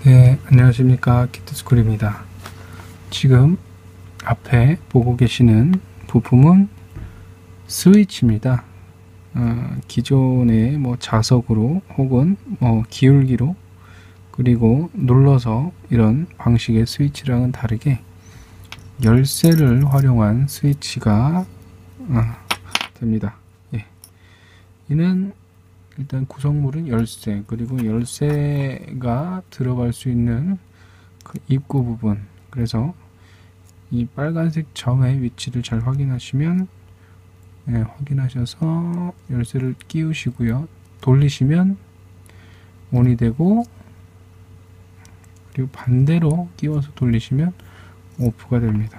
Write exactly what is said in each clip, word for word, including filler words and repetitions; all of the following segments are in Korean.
네, 안녕하십니까. 키트스쿨입니다. 지금 앞에 보고 계시는 부품은 스위치입니다. 어, 기존의 뭐 자석으로 혹은 뭐 기울기로 그리고 눌러서 이런 방식의 스위치랑은 다르게 열쇠를 활용한 스위치가 어, 됩니다. 예. 이는 일단 구성물은 열쇠, 그리고 열쇠가 들어갈 수 있는 그 입구 부분, 그래서 이 빨간색 점의 위치를 잘 확인하시면 네, 확인하셔서 열쇠를 끼우시고요, 돌리시면 온이 되고, 그리고 반대로 끼워서 돌리시면 오프가 됩니다.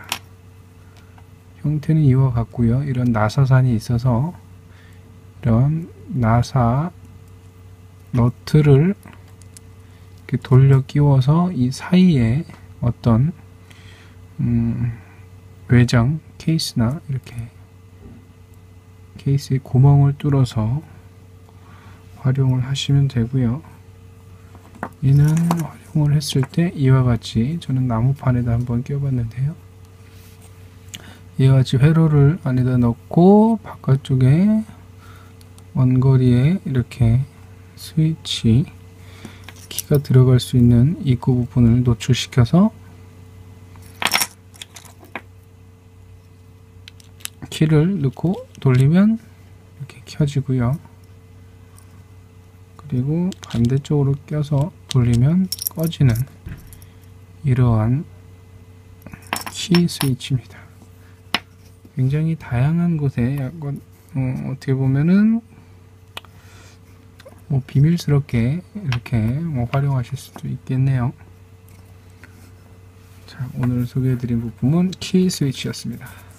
형태는 이와 같고요. 이런 나사산이 있어서 이런 나사 너트를 이렇게 돌려 끼워서 이 사이에 어떤 음, 외장 케이스나 이렇게 케이스에 구멍을 뚫어서 활용을 하시면 되고요. 이는 활용을 했을 때 이와 같이, 저는 나무판에다 한번 껴봤는데요, 이와 같이 회로를 안에다 넣고 바깥쪽에 원거리에 이렇게 스위치 키가 들어갈 수 있는 입구 부분을 노출시켜서 키를 넣고 돌리면 이렇게 켜지고요. 그리고 반대쪽으로 껴서 돌리면 꺼지는 이러한 키 스위치입니다. 굉장히 다양한 곳에 약간 어, 어떻게 보면은 뭐 비밀스럽게 이렇게 뭐 활용하실 수도 있겠네요. 자, 오늘 소개해드린 부품은 키 스위치였습니다.